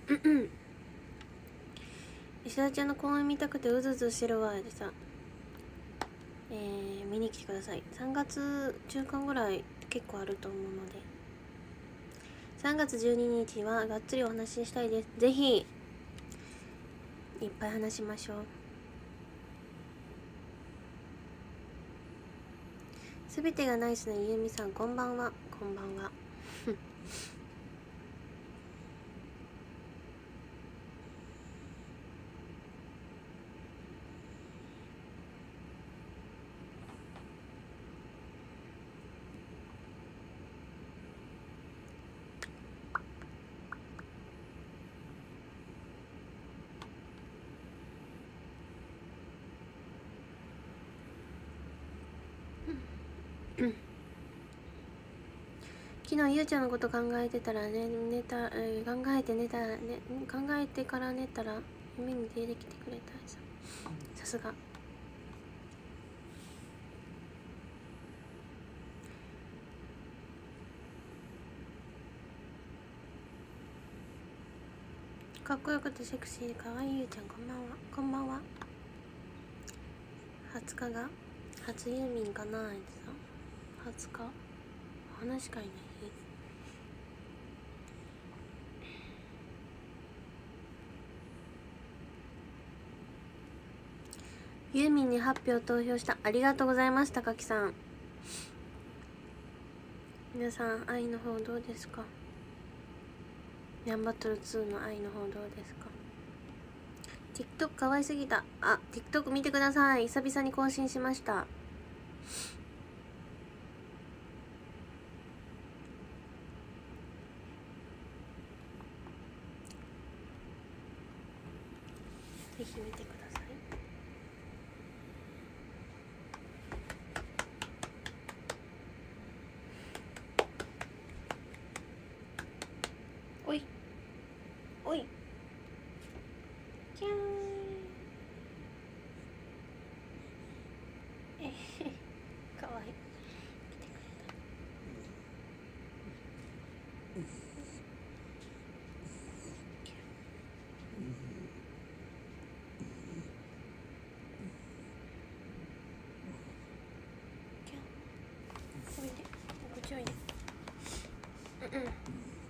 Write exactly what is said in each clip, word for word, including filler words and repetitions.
石田ちゃんの公演見たくてうずうずしてるわでさ、えー、見に来てください。さんがつ中間ぐらい結構あると思うので、さんがつじゅうににちはがっつりお話ししたいです。ぜひいっぱい話しましょう。すべてがナイスなゆうみさん、こんばんは。こんばんは。昨日ゆうちゃんのこと考えてたらね、寝た、えー、考えて寝たらね、考えてから寝たら夢に出てきてくれたさ。さすが。かっこよくてセクシーでかわいいゆうちゃん、こんばんは。こんばんは。はつかが初ユーミンかなあいつさん。はつか話しかいない。ユーミンに発表投票した。ありがとうございます。高木さん。皆さん愛の方どうですか？ニャンバトルツーの愛の方どうですか？ TikTok 可愛すぎた。あ、TikTok 見てください。久々に更新しました。ぜひ見てください。おいおいキャーン。えへへ、かわいい。来てくれた。キャーン、おいで、こっちおいで。うんうん。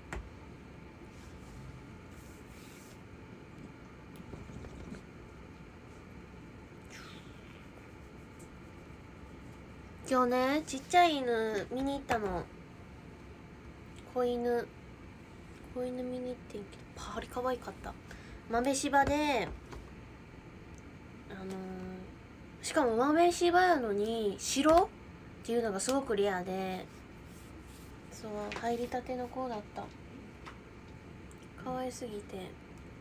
今日ね、ちっちゃい犬見に行ったの。子犬子犬見に行ってんけど、パリ可愛かった。豆柴で、あのー、しかも豆柴やのに白っていうのがすごくレアで、そう、入りたての子だった。可愛すぎて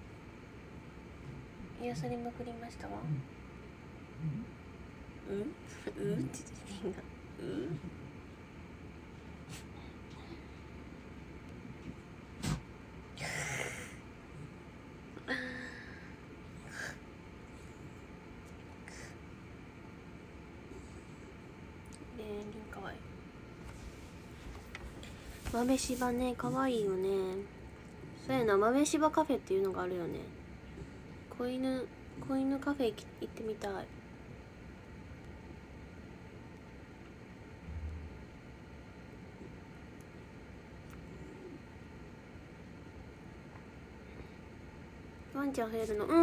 癒されまくりましたわ。うんうんって言ってみんなうんねえ、りんかわいい。豆柴ね、かわいいよね。そうやな、豆柴カフェっていうのがあるよね。子犬子犬カフェ行ってみたい。ワンちゃん増えるの？うん、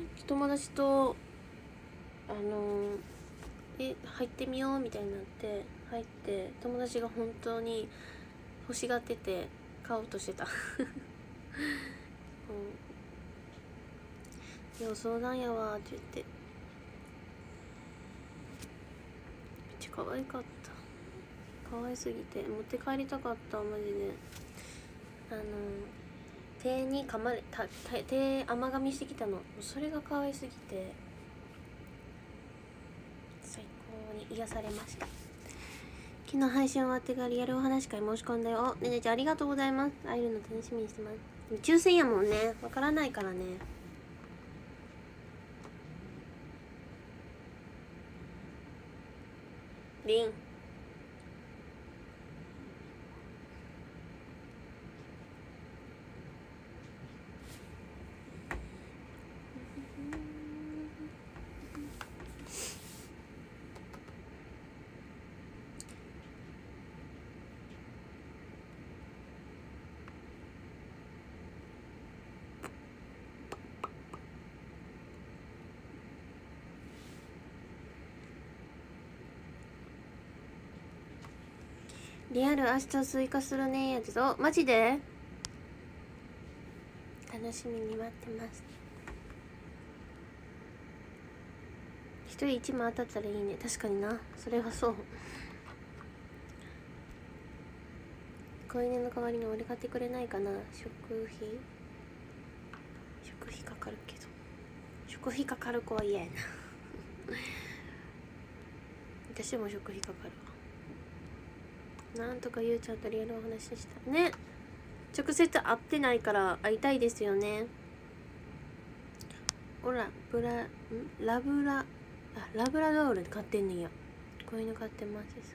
友達とあのえ入ってみようみたいになって入って、友達が本当に欲しがってて買おうとしてた、うん、よう相談やわって言って、めっちゃ可愛かった。可愛すぎて持って帰りたかった。マジであの手に噛まれた、手甘噛みしてきたの。それが可愛すぎて最高に癒されました。昨日配信終わってからリアルお話会申し込んだよ。ねねちゃんありがとうございます。会えるの楽しみにしてます。抽選やもんね、わからないからね。りんリアル明日追加するねやつぞ。マジで楽しみに待ってます。一人一枚当たったらいいね。確かにな、それはそう。子犬の代わりに俺買ってくれないかな。食費食費かかるけど、食費かかる子は嫌やな私も食費かかるわ。なんとかゆうちゃんとリアルお話でしたね。直接会ってないから会いたいですよね。ほらブラんラブラあラブラドール買ってんねんや。こういうの買ってますさ。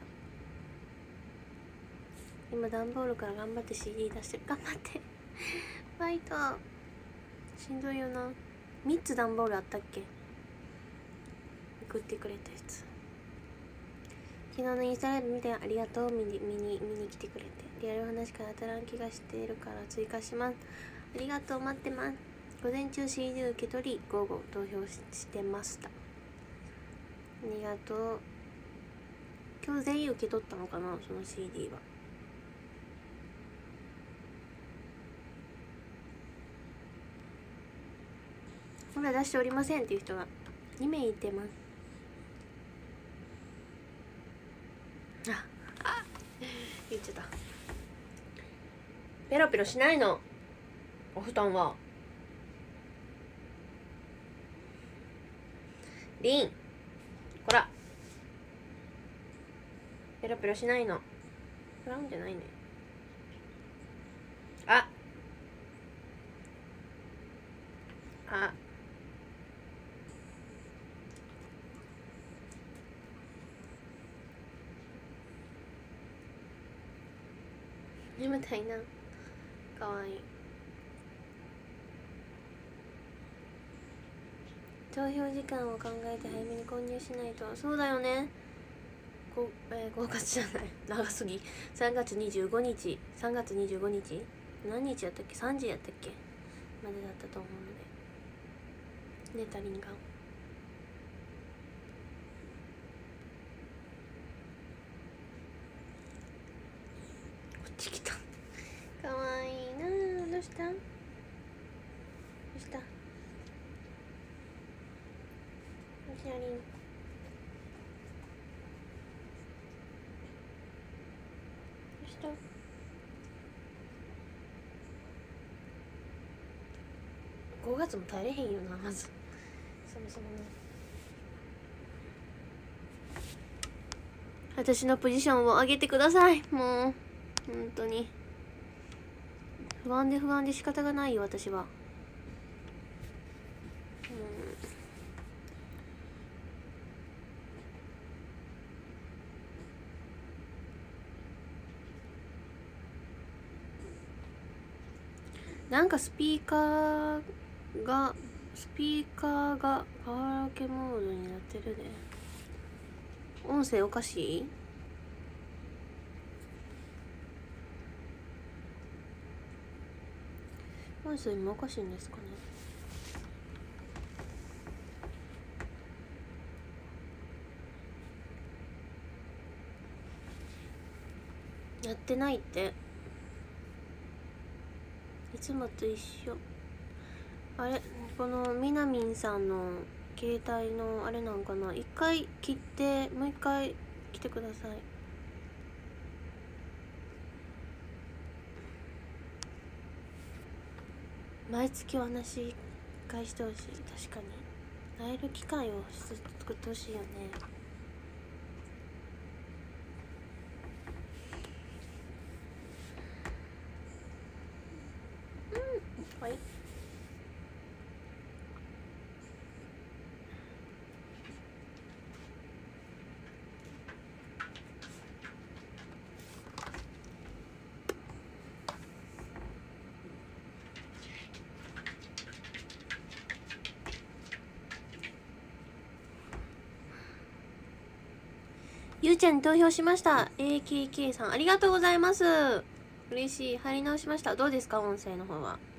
今段ボールから頑張って シーディー 出してる。頑張ってファイトしんどいよな。みっつ段ボールあったっけ、送ってくれたやつ。昨日のインスタライブ見てありがとう。見に見に見に来てくれて。リアル話から当たらん気がしているから追加します。ありがとう、待ってます。午前中 シーディー 受け取り、午後投票 し, してました。ありがとう。今日全員受け取ったのかな、その シーディー は。ほら出しておりませんっていう人がにめいいてます。ああ言っちゃった。ペロペロしないの、お布団は。リンこらペロペロしないの。フラウンじゃないね。ああ眠たいな。かわいい。投票時間を考えて早めに購入しないと。そうだよね。ご、えー、ごがつじゃない長すぎ。さんがつにじゅうごにちさんがつにじゅうごにち何日やったっけ、さんじやったっけまでだったと思うので。ねたりんがこっち来た。かわいいな。どうしたどうしたひらりん。どうしたごがつも耐えれへんよな、まずそもそもね。私のポジションを上げてください。もう本当に不安で不安で仕方がないよ、私は。なんかスピーカーがスピーカーがカラオケモードになってるね。音声おかしい？音声もおかしいんですかね。やってないって。いつもと一緒。あれ、このみなみんさんの携帯のあれなんかな。一回切ってもう一回来てください。毎月お話返してほしい。確かに会える機会を作ってほしいよね。うん、はい。ゆうちゃんに投票しました。 エーケーケー さんありがとうございます。嬉しい。入り直しました。どうですか、音声の方は。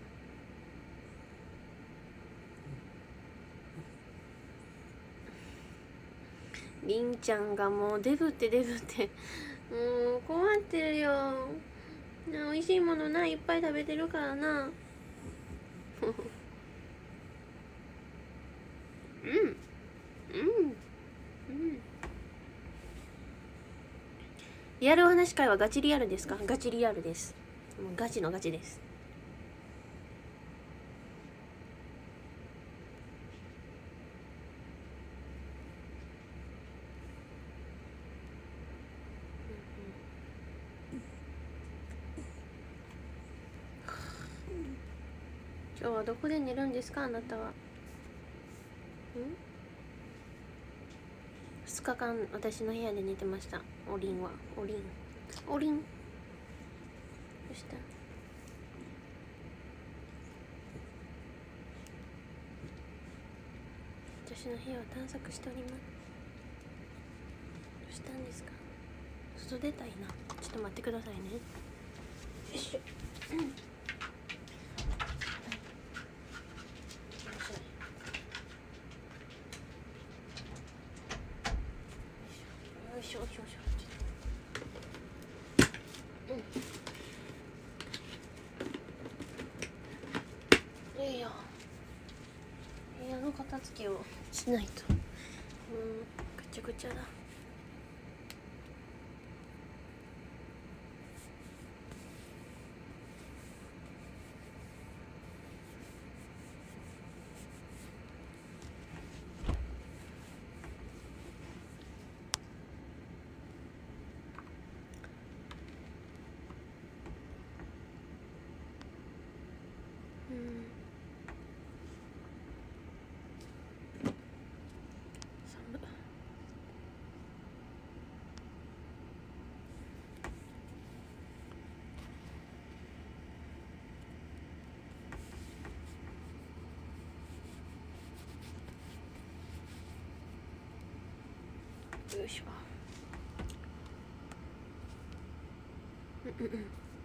りんちゃんがもうデブってデブってうん困ってるよ。美味しいものないいっぱい食べてるからな。うんうんうんリアルお話会はガチリアルですか？ガチリアルです。もうガチのガチです。今日はどこで寝るんですかあなたは？んふつかかん私の部屋で寝てました。おりんはおりんおりんどうした？私の部屋を探索しております。どうしたんですか？外出たいな。ちょっと待ってくださいね。よいしょ、うん、よいしょよいしょよいしょ、うん、いいよ。部屋の片付けをしないと。うん、ぐちゃぐちゃだ。よいしょ。うんうんうん。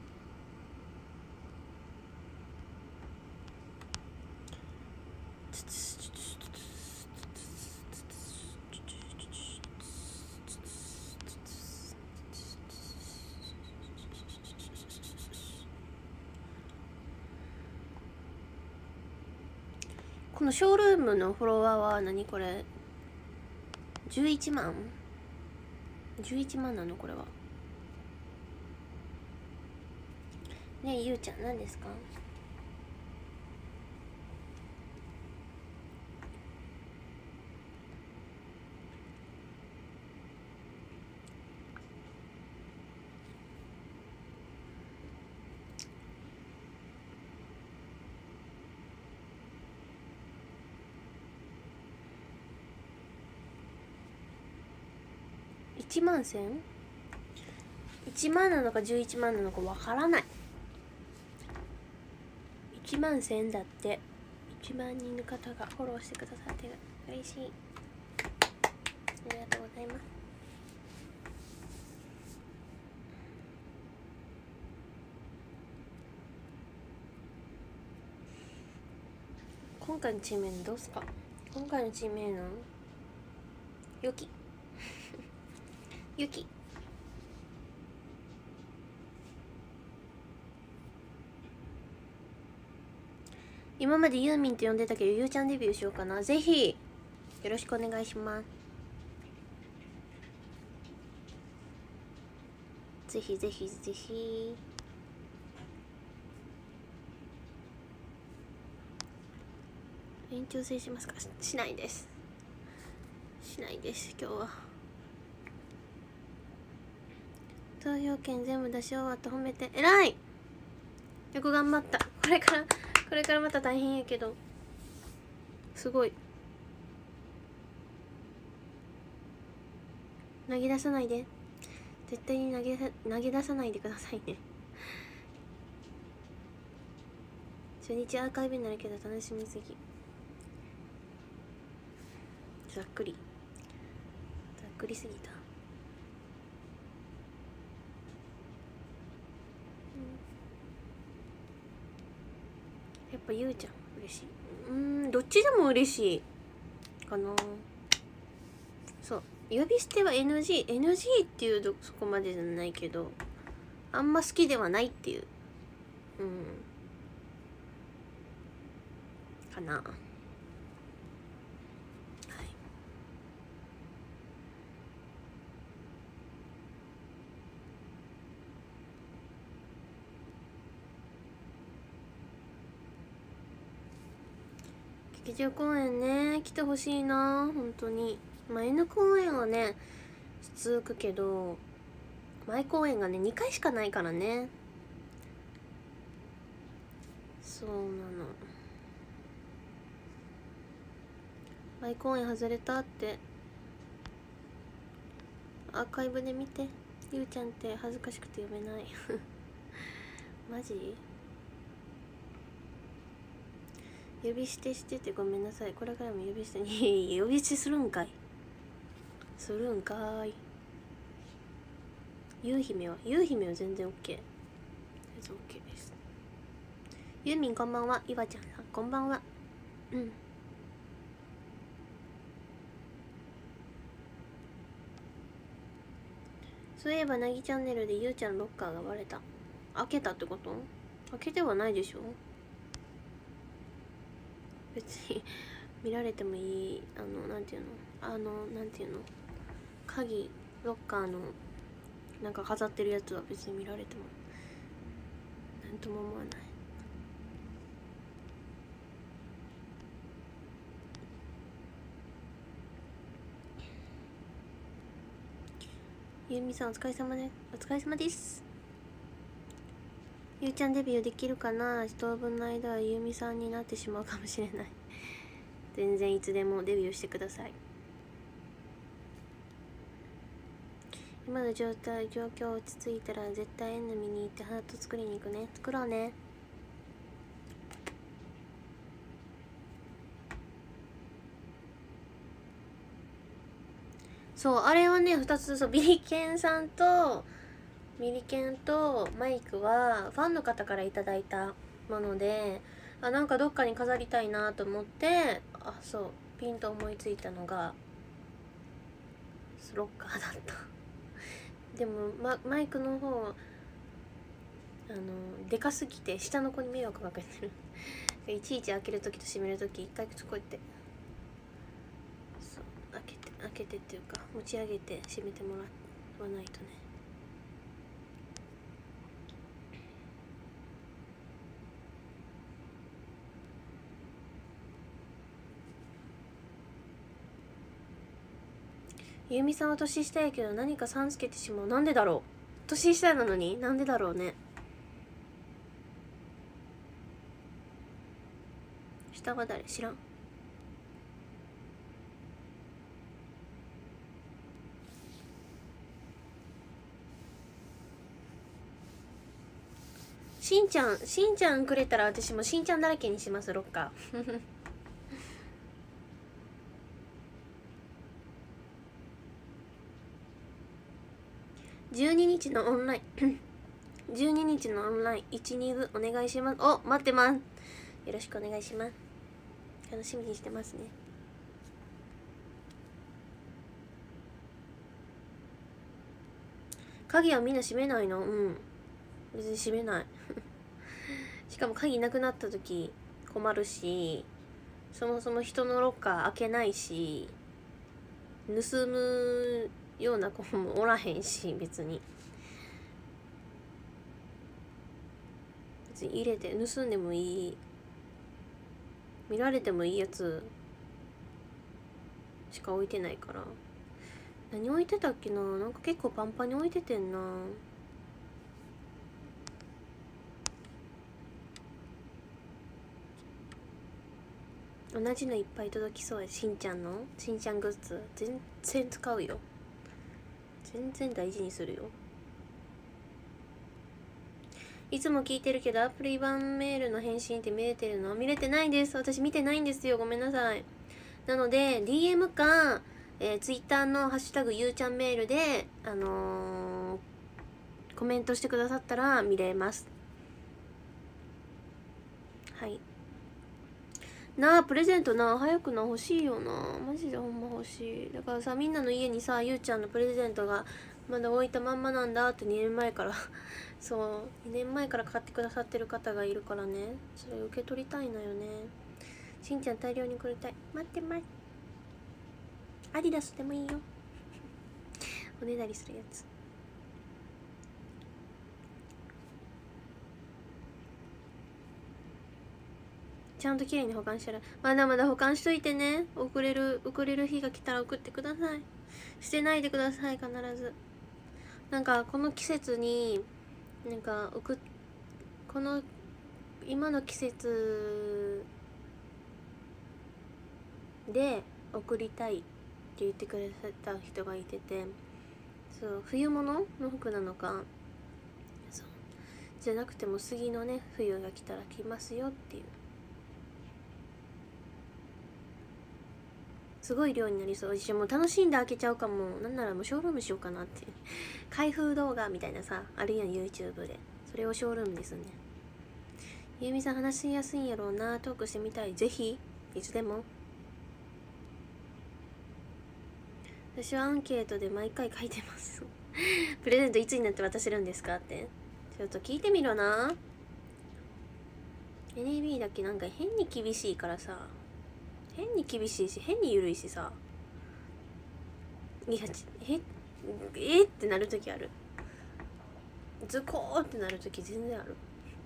このショールームのフォロワーは何これ？じゅういちまん？ じゅういち 万なのこれは。ねえゆうちゃん何ですか？いちまんせん？ いち 万なのかじゅういちまんなのかわからない。いちまんせんだって。いちまんにんの方がフォローしてくださってる。嬉しい。ありがとうございます。今回のチーム名どうすか？今回のチーム名のゆきゆき今までユーミンって呼んでたけどゆうちゃんデビューしようかな。ぜひよろしくお願いします。ぜひぜひぜひ。延長戦しますか？ し, しないですしないです今日は。投票権全部出し終わった。褒めて。えらい。よく頑張った。これからこれからまた大変やけどすごい。投げ出さないで。絶対に投げ投げ出さないでくださいね。初日アーカイブになるけど楽しみすぎ。ざっくりざっくりすぎた。やっぱゆうちゃん嬉しい。うんどっちでも嬉しいかな。そう呼び捨ては エヌジー エヌジー っていうとそこまでじゃないけど、あんま好きではないっていう、うんかな。はい、劇場公演ね、来てほしいな本当に。まあ N 公演はね続くけど、前公演がねにかいしかないからね。そうなの。前公演外れたってアーカイブで見て。ゆうちゃんって恥ずかしくて読めないマジ呼び捨てしててごめんなさい。これからも呼び捨てに呼び捨てするんかいするんかーい。ゆう姫はゆう姫は全然 OK。 全然 OK です。ゆうみんこんばんは。いわちゃんさんこんばんは。うん。そういえばなぎチャンネルでゆうちゃんロッカーが割れた。開けたってこと？開けてはないでしょ。別に見られてもいい。あのなんていうのあのなんていうの鍵ロッカーのなんか飾ってるやつは別に見られてもなんとも思わない。ゆうみさんお疲れ様です。お疲れ様です。ゆうちゃんデビューできるかな。当分の間はゆうみさんになってしまうかもしれない全然いつでもデビューしてください。今の状態状況落ち着いたら絶対 N 見に行ってハート作りに行くね。作ろうね。そうあれはねふたつ、そうビリケンさんとミリケンとマイクはファンの方からいただいたもので、あなんかどっかに飾りたいなと思って、あそうピンと思いついたのがロッカーだったでも、ま、マイクの方あのでかすぎて下の子に迷惑かけてるいちいち開ける時と閉める時一回こうやってそう開けて開けてっていうか持ち上げて閉めてもらわないとね。ゆうみさんは年下やけど何かさんつけてしまう。なんでだろう。年下なのになんでだろうね。下は誰知らん。しんちゃんしんちゃんくれたら私もしんちゃんだらけにしますロッカーじゅうににちのオンラインじゅうににちのオンラインいち、に部お願いします。お待ってます。よろしくお願いします。楽しみにしてますね。鍵はみんな閉めないの？うん別に閉めないしかも鍵なくなった時困るし、そもそも人のロッカー開けないし盗むような子もおらへんし、別に別に入れて盗んでもいい、見られてもいいやつしか置いてないから。何置いてたっけな。なんか結構パンパンに置いててんな。同じのいっぱい届きそうや。しんちゃんのしんちゃんグッズ全然使うよ。全然大事にするよ。いつも聞いてるけどアプリ版メールの返信って見れてるの？見れてないです。私見てないんですよ。ごめんなさい。なので ディーエム か、えー、Twitter のハッシュタグゆうちゃんメールであのー、コメントしてくださったら見れます。はい。 なあプレゼントな早くな欲しいよなマジでほんま欲しい。だからさみんなの家にさゆうちゃんのプレゼントがまだ置いたまんまなんだってにねんまえからそうにねんまえから買ってくださってる方がいるからね、それ受け取りたいのよね。しんちゃん大量にくれたい。待って待ってアディダスでもいいよおねだりするやつ。ちゃんと綺麗に保管したらまだまだ保管しといてね。送れる送れる日が来たら送ってください。捨てないでください必ず。なんかこの季節になんか送この今の季節で送りたいって言ってくれた人がいてて、そう冬物の服なのかそうじゃなくても次のね冬が来たら着ますよっていう、すごい量になりそう。私もう楽しんで開けちゃうかも。なんならもうショールームしようかなって開封動画みたいなさあるやん YouTube で、それをショールームですね。ゆうみさん話しやすいんやろうな、トークしてみたい。ぜひいつでも。私はアンケートで毎回書いてますプレゼントいつになって渡せるんですかって。ちょっと聞いてみろな。 エヌエービー だけなんか変に厳しいからさ、変に厳しいし変に緩いしさ、いやええってなるときある。ズコーってなるとき全然ある。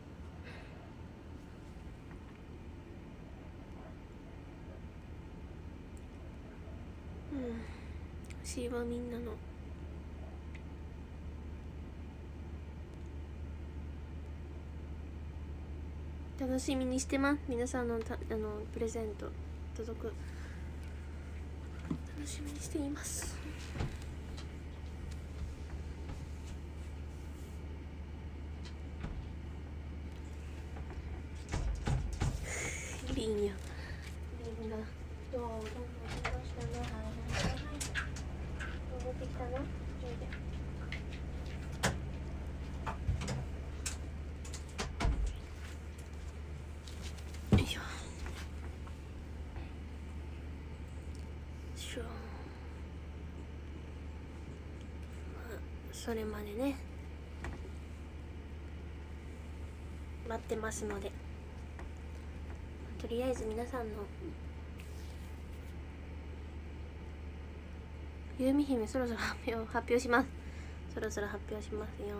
うん欲しいわみんなの。楽しみにしてます。皆さんのたあのプレゼント届く楽しみにしています。リンやリンがドアをどんどん飛ばしたな。はいはいはい戻ってきたな。おいでそれまでね待ってますので、とりあえず皆さんのゆうみ姫そろそろ発表発表します。そろそろ発表しますよ。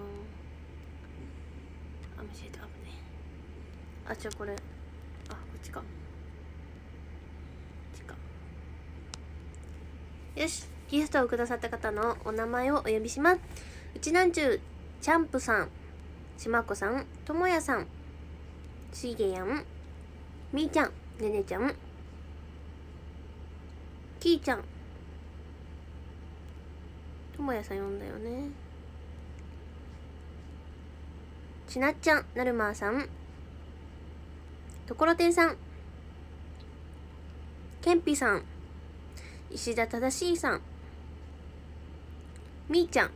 あ間違えた。危ねあちょこれあこっちかこっちか。よしギフトをくださった方のお名前をお呼びします。うちなんちゅうチャンプさん、しまこさん、ともやさん、しげやん、みーちゃん、ねねちゃん、きーちゃん、ともやさん呼んだよね。ちなっちゃん、なるまーさん、ところてんさん、けんぴさん、石田正しいさん、みーちゃん。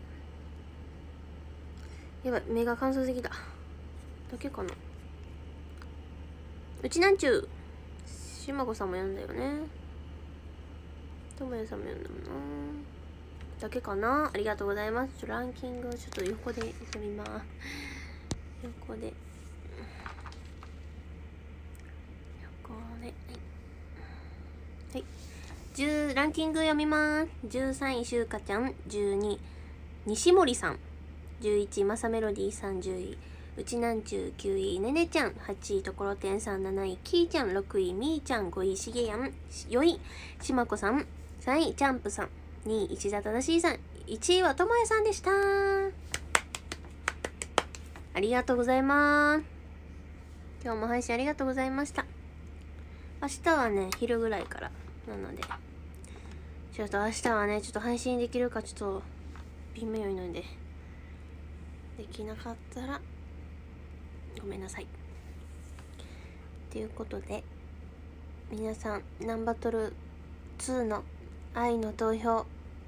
やばい目が乾燥できただけかな。うちなんちゅうしまこさんも読んだよね。ともやさんも読んだもんなだけかな。ありがとうございます。ちょランキングをちょっと横で読みます。横で横ではい、はい、じゅうランキング読みます。じゅうさんいしゅうかちゃん、じゅうに西森さん、じゅういちまさメロディーさん、じゅういうちなんちゅう、きゅういねねちゃん、はちいところてんさん、なないきーちゃん、ろくいみーちゃん、ごいしげやん、よいしまこさん、さんいチャンプさん、にい石田正しいさん、いちいはともやさんでした。ありがとうございます。今日も配信ありがとうございました。明日はね昼ぐらいからなのでちょっと明日はねちょっと配信できるかちょっと微妙いのでできなかったらごめんなさい。ということで皆さんナンバトルツーの愛の投票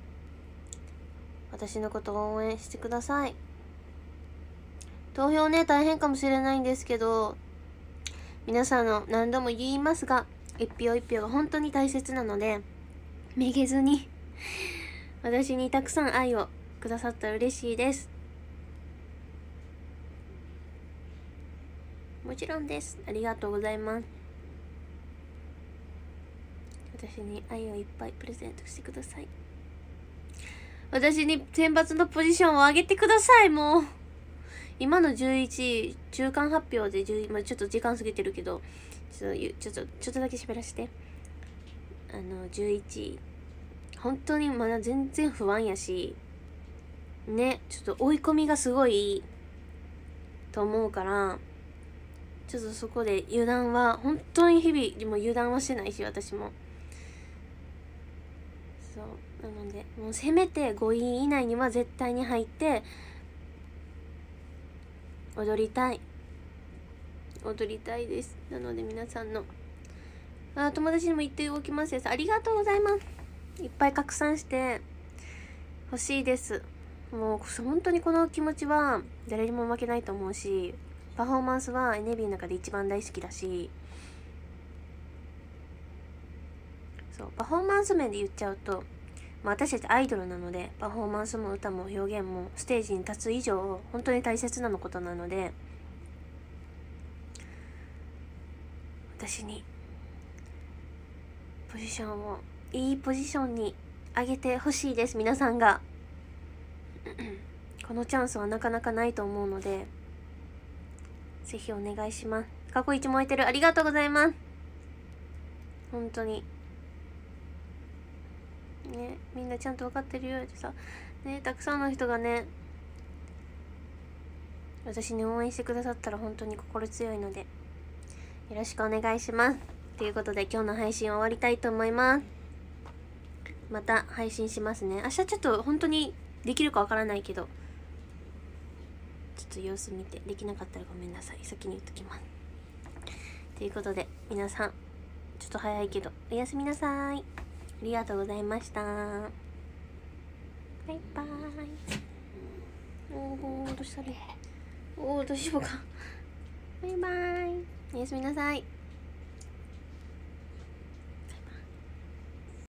私のことを応援してください。投票ね大変かもしれないんですけど皆さんの何度も言いますが一票一票が本当に大切なので、めげずに私にたくさん愛をくださったら嬉しいです。もちろんです。ありがとうございます。私に愛をいっぱいプレゼントしてください。私に選抜のポジションを上げてください。もう今のじゅういちい中間発表でじゅう、まあ、ちょっと時間過ぎてるけど、ちょっとちょっとちょっとだけ喋らせて。あのじゅういちい本当にまだ全然不安やしね、ちょっと追い込みがすごいと思うから、ちょっとそこで油断は本当に日々でも油断はしてないし、私もそうなので、もうせめてごい以内には絶対に入って踊りたい踊りたいです。なので皆さんのあ友達にも言っておきますです。ありがとうございます。いっぱい拡散してほしいです。もう本当にこの気持ちは誰にも負けないと思うし、パフォーマンスはエネビーの中で一番大好きだし、そうパフォーマンス面で言っちゃうと、まあ、私たちアイドルなのでパフォーマンスも歌も表現もステージに立つ以上本当に大切なことなので、私にポジションをいいポジションに上げてほしいです。皆さんがこのチャンスはなかなかないと思うので、ぜひお願いします。過去一燃えてる、ありがとうございます。本当にね、みんなちゃんと分かってるよってさね、たくさんの人がね私に応援してくださったら本当に心強いのでよろしくお願いします。ということで今日の配信終わりたいと思います。また配信しますね。明日ちょっと本当にできるかわからないけど、ちょっと様子見て、できなかったらごめんなさい。先に言っときます。ということで皆さんちょっと早いけどおやすみなさい。ありがとうございました。バイバーイ。おーどうしたらいい、おーどうしようか。バイバーイ。おやすみなさい。